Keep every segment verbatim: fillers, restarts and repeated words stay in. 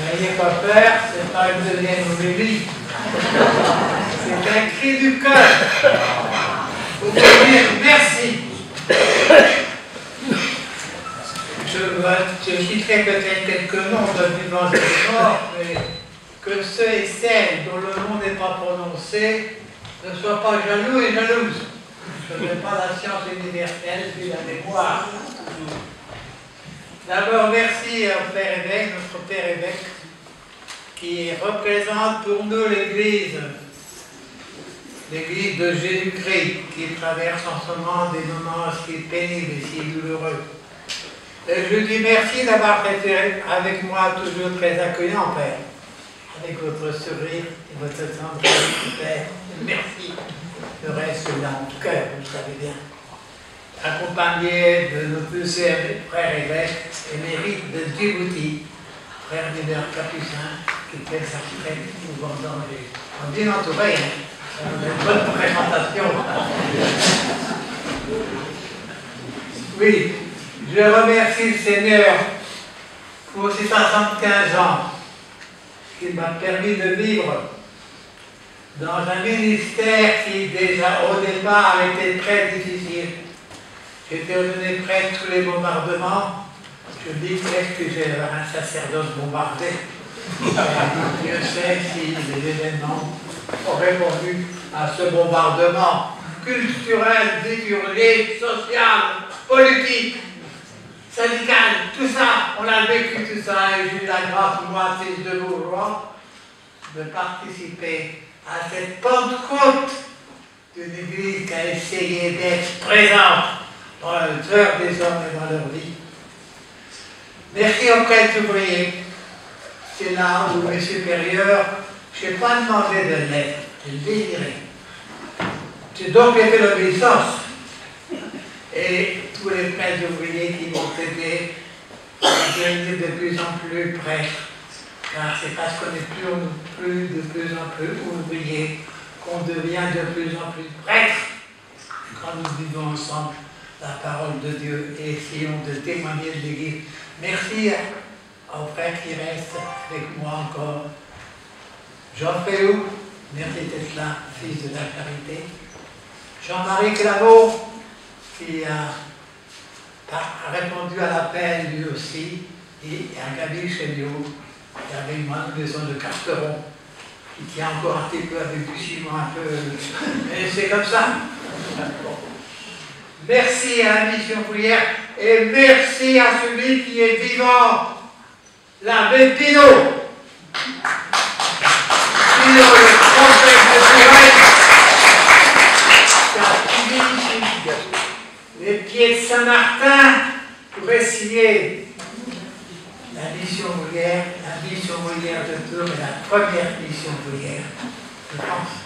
N'ayez pas peur, c'est pas une deuxième homélie. C'est un cri du cœur. Vous pouvez dire merci. Je, je citerai peut-être quelques noms de vivants et de morts, mais que ceux et celles dont le nom n'est pas prononcé ne soient pas jaloux et jalouses. Je n'ai pas la science universelle, puis la mémoire. D'abord, merci au Père évêque, notre Père évêque, qui représente pour nous l'Église, l'Église de Jésus-Christ, qui traverse en ce moment des moments si pénibles et si douloureux. Et je lui dis merci d'avoir été avec moi toujours très accueillant, Père, avec votre sourire et votre tendresse, Père. Merci. Le reste là en cœur, vous le savez bien. Accompagné de nos deux frères évêques émérites de Djibouti, frère mineur capucin, qui fait sa retraite souvent dans les... On dit entouré, hein. On a une bonne présentation. Oui, je remercie le Seigneur pour ces soixante-quinze ans qu'il m'a permis de vivre dans un ministère qui déjà au départ était très difficile. J'étais devenu prêtre tous les bombardements. Je me dis, est-ce que j'ai un sacerdoce bombardé? Dieu sait si les événements ont répondu à ce bombardement culturel, liturgique, social, politique, syndical, tout ça. On a vécu tout ça et j'ai eu la grâce, moi, fils de bourgeois, de participer à cette Pentecôte d'une église qui a essayé d'être présente dans le cœur des hommes et dans leur vie. Merci aux prêtres ouvriers. C'est là où mes supérieurs, je n'ai pas demandé de l'aide, je le désirais. J'ai donc été l'obéissance. Et tous les prêtres ouvriers qui m'ont aidé à devenir de plus en plus prêtres. Car c'est parce qu'on est plus, plus, de plus en plus ouvriers qu'on devient de plus en plus prêtres quand nous vivons ensemble la parole de Dieu et essayons de témoigner de l'Église. Merci aux frères qui restent avec moi encore. Jean Féou, merci d'être là, fils de la charité. Jean-Marie Claveau, qui a, a répondu à l'appel lui aussi, et à Gabi Chéliot, qui avait une maison de Carteron, qui tient encore un petit peu avec du ciment un peu, mais c'est comme ça. Merci à la mission ouvrière et merci à celui qui est vivant, l'abbé Pino. Pino, le prophète de Touraine, qui a suivi les pieds de Saint-Martin pour essayer la mission ouvrière, la mission ouvrière de Tours est la première mission ouvrière de France.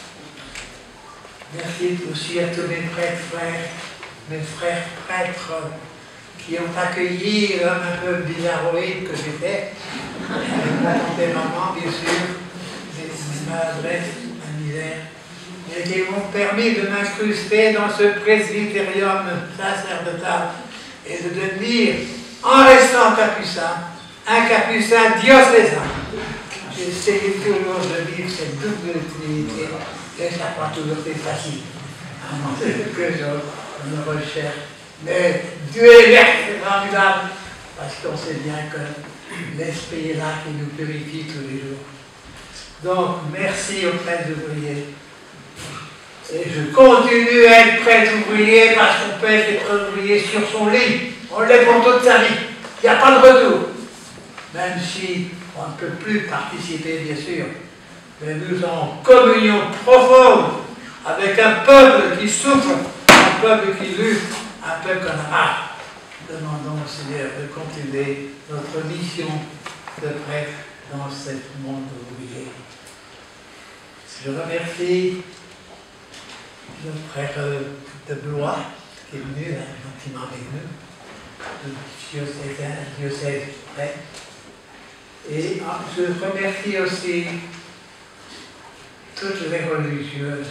Merci aussi à tous mes prêtres, frères, mes frères prêtres qui ont accueilli l'homme un peu bizarroïde que j'étais, avec mon tempérament, bien sûr, ma adresse, ma misère, et qui m'ont permis de m'incruster dans ce presbytérium sacerdotal et de devenir, en restant capucin, un capucin diocésain. J'ai essayé toujours de vivre cette double utilité et ça n'a pas toujours été facile. C'est que je me recherche. Mais Dieu est là, c'est formidable, parce qu'on sait bien que l'Esprit est là qui nous purifie tous les jours. Donc, merci aux prêtres ouvriers. Et je continue à être prêtre ouvrier parce qu'on peut être ouvrier sur son lit. On l'est pour toute sa vie. Il n'y a pas de retour. Même si on ne peut plus participer, bien sûr. Mais nous sommes en communion profonde avec un peuple qui souffre, un peuple qui lutte, un peuple qu'on a marre. Demandons au Seigneur de continuer notre mission de prêtre dans ce monde ouvrier. Je remercie le frère de Blois qui est venu gentiment avec nous, le diocèse, diocèse prêtre. Et je remercie aussi toutes les religieuses,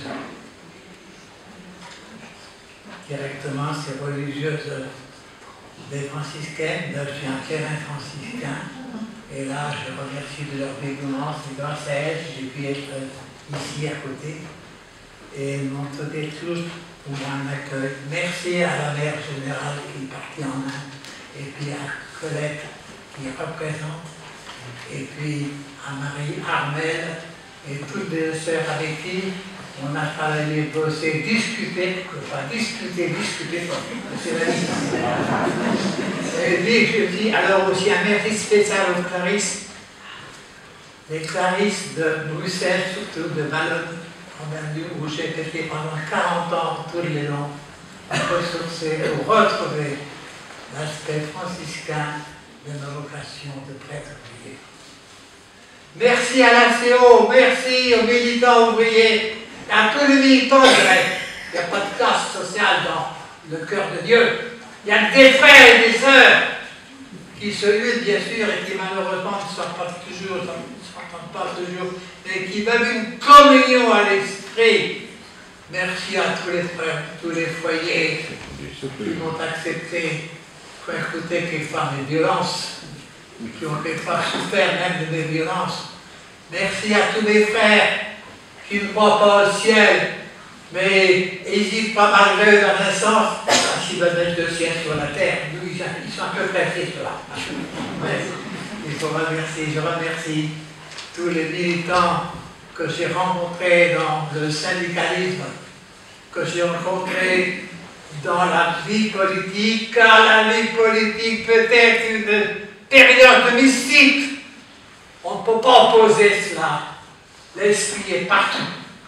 directement ces religieuses des franciscaines, je suis un terrain franciscain, Et là, je remercie de leur dévouement. C'est grâce à elles que j'ai pu être ici à côté. Et ils m'ont donné tous pour moi un accueil. Merci à la mère générale qui est partie en Inde. Et puis à Colette qui représente. Et puis à Marie Armel et toutes les sœurs avec qui on a travaillé, bossé, discuté, enfin discuté, discuté, c'est la vie. Et puis je dis alors aussi un merci spécial aux Clarisses, les Clarisses de Bruxelles, surtout de Valognes, où j'ai été pendant quarante ans, tous les longs, à ressourcer, ou retrouver l'aspect franciscain de nos vocations de prêtre ouvrier. Merci à la C O, merci aux militants ouvriers, à tous les militants de grec. Il n'y a pas de classe sociale dans le cœur de Dieu. Il y a des frères et des sœurs qui se luttent, bien sûr, et qui malheureusement ne sont pas toujours, ne s'entendent pas toujours, mais qui veulent une communion à l'esprit. Merci à tous les frères, tous les foyers qui m'ont accepté pour écouter quelquefois mes violences, qui ont quelquefois souffert même de mes violences. Merci à tous mes frères qui ne croient pas au ciel, mais hésitent pas malgré eux dans un sens, s'ils veulent mettre le ciel sur la terre. Nous, ils sont un peu pressés, ceux-là. Il faut remercier, je remercie tous les militants que j'ai rencontrés dans le syndicalisme, que j'ai rencontrés dans la vie politique, car la vie politique peut être une période de mystique. On ne peut pas opposer cela. L'esprit est partout.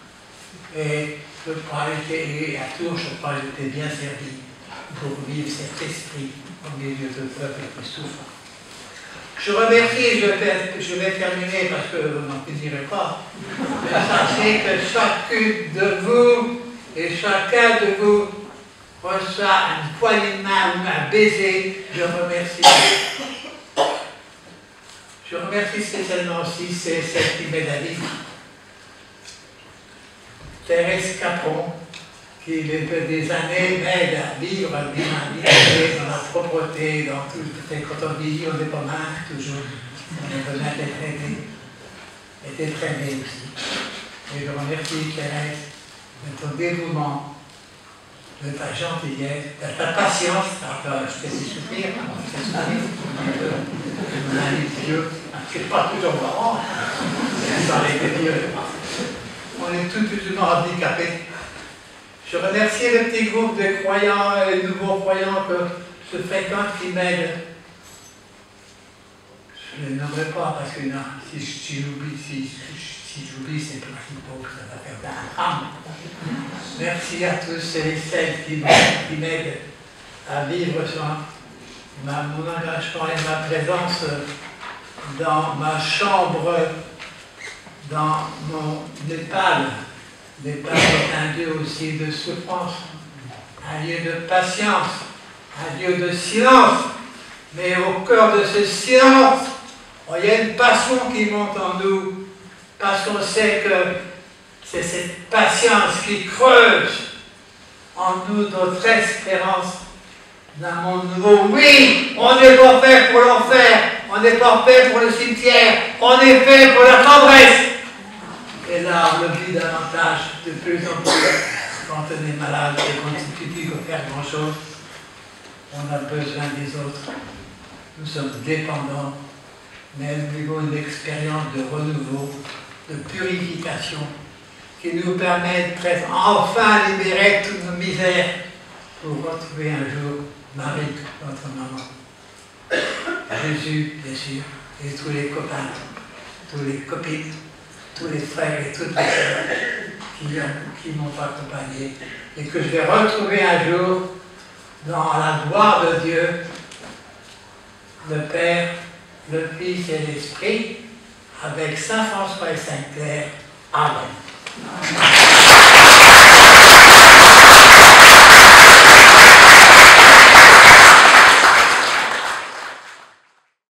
Et je crois que à Tours, je crois que j'étais bien servi pour vivre cet esprit au milieu de peuple qui souffre. Je remercie, je vais, je vais terminer parce que vous n'en finirez pas. Mais sachez que chacune de vous et chacun de vous reçoit une poignée de main ou un baiser. Je remercie. Je remercie spécialement aussi celle qui m'aide à vivre. Thérèse Capron, qui depuis des années m'aide à vivre, à vivre, à vivre dans la propreté, dans tout. Quand on vieillit, on n'est pas mal toujours. On a besoin d'être aidé, et d'être aimé aussi. Et je remercie Thérèse de ton dévouement, de ta gentillesse, de ta patience. Alors, je t'ai fait souffrir, je t'ai souffrir. On a les vieux, c'est pas toujours marrant. Dans les vieux. On est tous plus ou moins handicapés. Je remercie le petit groupe de croyants et de nouveaux croyants que je fréquente qui m'aident. Je ne les nommerai pas parce que non, si, si j'oublie, si, si j'oublie, c'est principal que ça va faire un drame. Merci à tous et celles qui m'aident à vivre ma, mon engagement et ma présence dans ma chambre, dans mon Népal. Népal est un lieu aussi de souffrance, un lieu de patience, un lieu de silence. Mais au cœur de ce silence, il y a une passion qui monte en nous, parce qu'on sait que c'est cette patience qui creuse en nous notre espérance d'un monde nouveau. Oui, on n'est pas fait pour l'enfer, on n'est pas fait pour le cimetière, on est fait pour la tendresse. Et là, on le vit davantage, de plus en plus, quand on est malade et qu'on ne peut plus faire grand-chose, on a besoin des autres. Nous sommes dépendants, mais nous vivons une expérience de renouveau, de purification, qui nous permet d'être enfin libérés de toutes nos misères pour retrouver un jour Marie, notre maman. Jésus, bien sûr, et tous les copains, tous les copines, tous les frères et toutes les sœurs qui, qui m'ont accompagné et que je vais retrouver un jour dans la gloire de Dieu, le Père, le Fils et l'Esprit, avec Saint François et Sainte Claire. Amen.